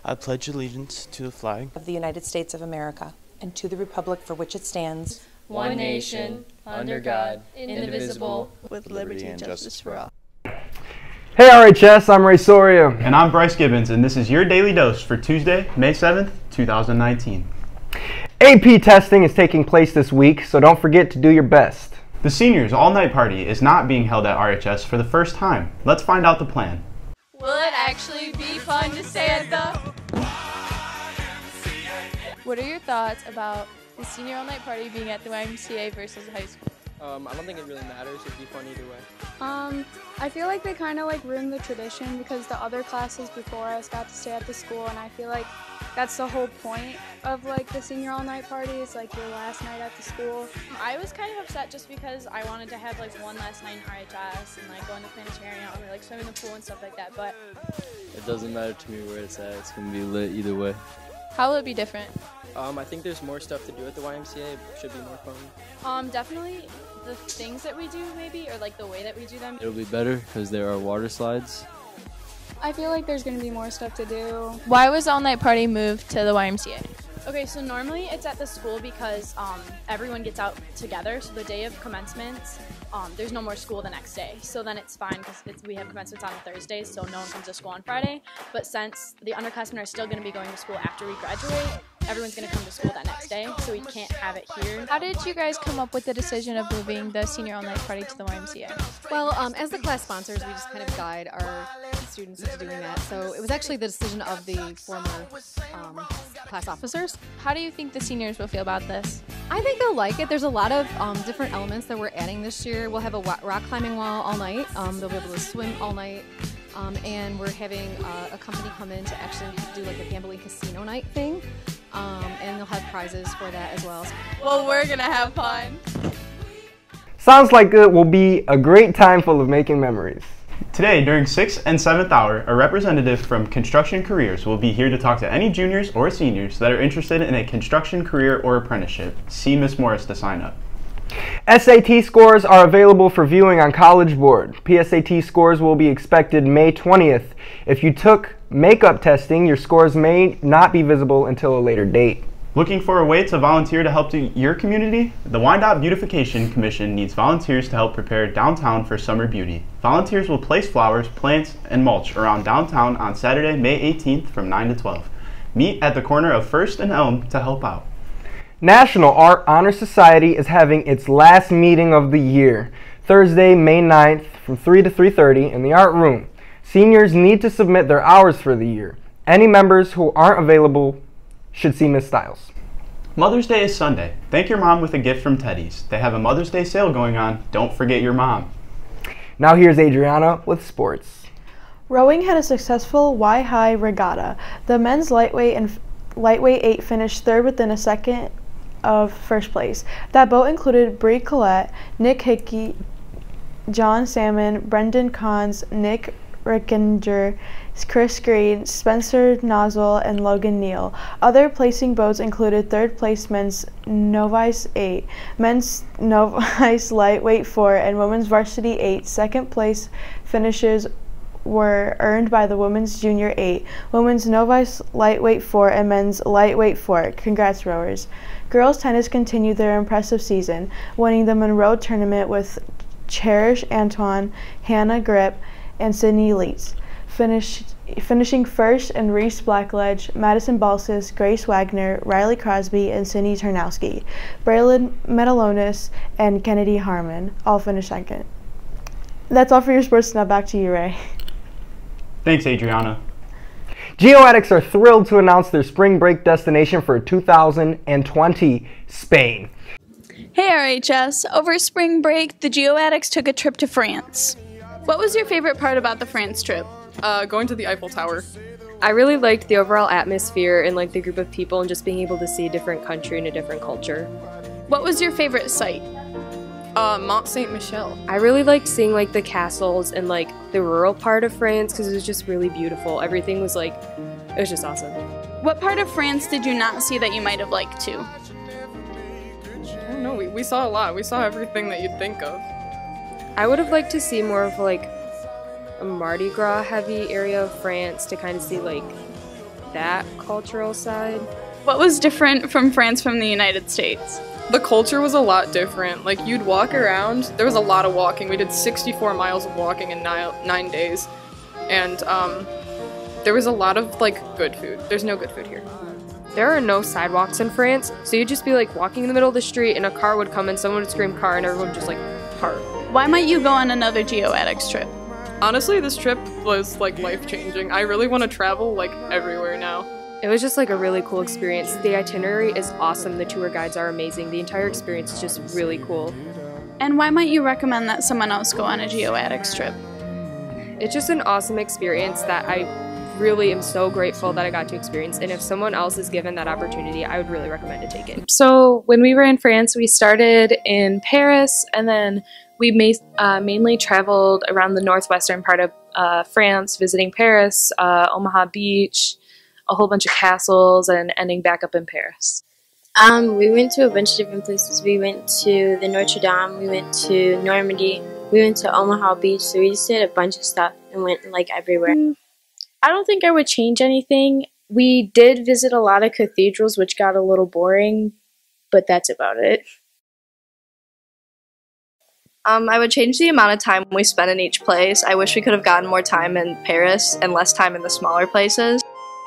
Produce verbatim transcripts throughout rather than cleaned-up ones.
I pledge allegiance to the flag of the United States of America and to the republic for which it stands, one nation, under God, indivisible, with liberty and justice for all. Hey R H S, I'm Ray Soria. And I'm Bryce Gibbons, and this is your Daily Dose for Tuesday, May seventh, two thousand nineteen. A P testing is taking place this week, so don't forget to do your best. The Seniors All-Night Party is not being held at R H S for the first time. Let's find out the plan. Will it actually be fun to stay at the... What are your thoughts about the Senior All-Night Party being at the Y M C A versus high school? Um, I don't think it really matters. It'd be fun either way. Um, I feel like they kind of like ruined the tradition because the other classes before us got to stay at the school, and I feel like that's the whole point of like the senior all-night party. It's like your last night at the school. I was kind of upset just because I wanted to have like one last night in R H S and like go in the planetarium or like swim in the pool and stuff like that, but it doesn't matter to me where it's at. It's gonna be lit either way. How will it be different? Um, I think there's more stuff to do at the Y M C A. It should be more fun. Um, definitely the things that we do maybe, or like the way that we do them. It'll be better because there are water slides. I feel like there's going to be more stuff to do. Why was all-night party moved to the Y M C A? Okay, so normally it's at the school because um, everyone gets out together. So the day of commencement, um, there's no more school the next day. So then it's fine because we have commencement on a Thursday, so no one comes to school on Friday. But since the underclassmen are still going to be going to school after we graduate, everyone's going to come to school that next day, so we can't have it here. How did you guys come up with the decision of moving the senior all-night party to the Y M C A? Well, um, as the class sponsors, we just kind of guide our students into doing that. So it was actually the decision of the former um, class officers. How do you think the seniors will feel about this? I think they'll like it. There's a lot of um, different elements that we're adding this year. We'll have a rock climbing wall all night. Um, they'll be able to swim all night. Um, and we're having uh, a company come in to actually do like a gambling casino night thing. Um, and they'll have prizes for that as well. Well, we're gonna have fun. Sounds like it will be a great time full of making memories. Today, during sixth and seventh hour, a representative from Construction Careers will be here to talk to any juniors or seniors that are interested in a construction career or apprenticeship. See Miz Morris to sign up. S A T scores are available for viewing on College Board. P S A T scores will be expected May twentieth. If you took makeup testing, your scores may not be visible until a later date. Looking for a way to volunteer to help your community? The Wyandotte Beautification Commission needs volunteers to help prepare downtown for summer beauty. Volunteers will place flowers, plants, and mulch around downtown on Saturday, May eighteenth from nine to twelve. Meet at the corner of First and Elm to help out. National Art Honor Society is having its last meeting of the year, Thursday, May ninth from three to three thirty in the Art Room. Seniors need to submit their hours for the year. Any members who aren't available should see Miz Stiles. Mother's Day is Sunday. Thank your mom with a gift from Teddy's. They have a Mother's Day sale going on. Don't forget your mom. Now here's Adriana with sports. Rowing had a successful Y-High regatta. The men's lightweight and lightweight eight finished third within a second of first place. That boat included Bree Collette, Nick Hickey, John Salmon, Brendan Cons, Nick Rickinger, Chris Green, Spencer Nozzle, and Logan Neal. Other placing boats included third place men's Novice eight, men's Novice lightweight four, and women's varsity eight. Second place finishes were earned by the women's junior eight, women's novice lightweight four, and men's lightweight four. Congrats, rowers. Girls tennis continued their impressive season, winning the Monroe tournament with Cherish Antoine, Hannah Grip, and Sydney Leitz. Finished, finishing first and Reese Blackledge, Madison Balsis, Grace Wagner, Riley Crosby, and Sydney Tarnowski. Braylon Metalonis and Kennedy Harmon all finished second. That's all for your sports. Now back to you, Ray. Thanks, Adriana. GeoAddicts are thrilled to announce their spring break destination for two thousand twenty, Spain. Hey R H S, over spring break, the GeoAddicts took a trip to France. What was your favorite part about the France trip? Uh, going to the Eiffel Tower. I really liked the overall atmosphere and like the group of people and just being able to see a different country and a different culture. What was your favorite site? Uh, Mont Saint Michel. I really liked seeing like the castles and like the rural part of France because it was just really beautiful. Everything was like, it was just awesome. What part of France did you not see that you might have liked to? I don't know, we, we saw a lot. We saw everything that you'd think of. I would have liked to see more of like a Mardi Gras heavy area of France to kind of see like that cultural side. What was different from France from the United States? The culture was a lot different. Like, you'd walk around, there was a lot of walking. We did sixty-four miles of walking in nine, nine days. And um, there was a lot of, like, good food. There's no good food here. There are no sidewalks in France, so you'd just be, like, walking in the middle of the street and a car would come and someone would scream car and everyone would just, like, park. Why might you go on another GeoAddicts trip? Honestly, this trip was, like, life-changing. I really want to travel, like, everywhere now. It was just like a really cool experience. The itinerary is awesome, the tour guides are amazing, the entire experience is just really cool. And why might you recommend that someone else go on a GeoAddicts trip? It's just an awesome experience that I really am so grateful that I got to experience, and if someone else is given that opportunity, I would really recommend to take it. So when we were in France, we started in Paris, and then we ma uh, mainly traveled around the northwestern part of uh, France, visiting Paris, uh, Omaha Beach, a whole bunch of castles, and ending back up in Paris. Um, we went to a bunch of different places. We went to the Notre Dame, we went to Normandy, we went to Omaha Beach, so we just did a bunch of stuff and went like everywhere. I don't think I would change anything. We did visit a lot of cathedrals, which got a little boring, but that's about it. Um, I would change the amount of time we spent in each place. I wish we could have gotten more time in Paris and less time in the smaller places.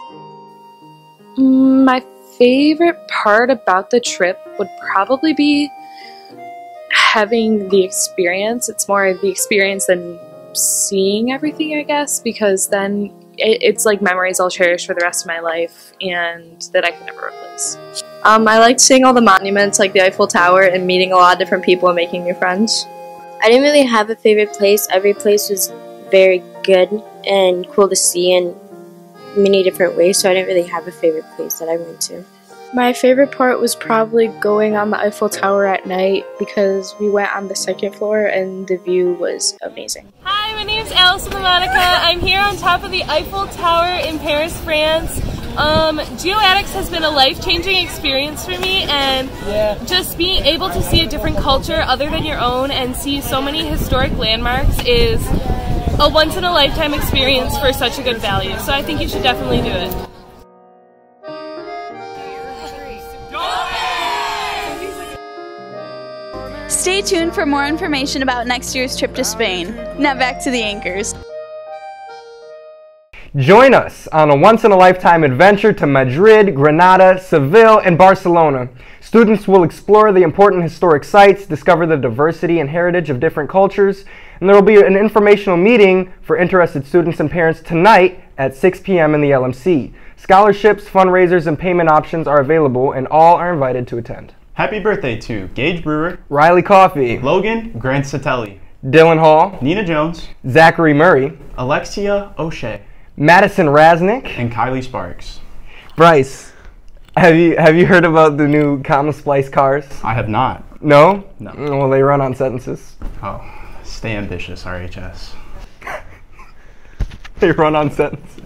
My favorite part about the trip would probably be having the experience. It's more the experience than seeing everything, I guess, because then it, it's like memories I'll cherish for the rest of my life and that I can never replace. Um, I liked seeing all the monuments like the Eiffel Tower and meeting a lot of different people and making new friends. I didn't really have a favorite place. Every place was very good and cool to see in many different ways, so I didn't really have a favorite place that I went to. My favorite part was probably going on the Eiffel Tower at night because we went on the second floor and the view was amazing. Hi, my name is Allison LaMonica. I'm here on top of the Eiffel Tower in Paris, France. Um, GeoAddicts has been a life-changing experience for me, and yeah. just being able to see a different culture other than your own and see so many historic landmarks is a once-in-a-lifetime experience for such a good value. So I think you should definitely do it. Stay tuned for more information about next year's trip to Spain. Now back to the anchors. Join us on a once-in-a-lifetime adventure to Madrid, Granada, Seville, and Barcelona. Students will explore the important historic sites, discover the diversity and heritage of different cultures, and there will be an informational meeting for interested students and parents tonight at six p m in the L M C. Scholarships, fundraisers, and payment options are available, and all are invited to attend. Happy birthday to Gage Brewer, Riley Coffey, Logan Grant Satelli, Dylan Hall, Nina Jones, Zachary Murray, Alexia O'Shea, Madison Rasnick, and Kylie Sparks. Bryce, have you have you heard about the new Comma Splice cars? I have not. No? No. Well, they run on sentences. Oh, stay ambitious, R H S. They run on sentences.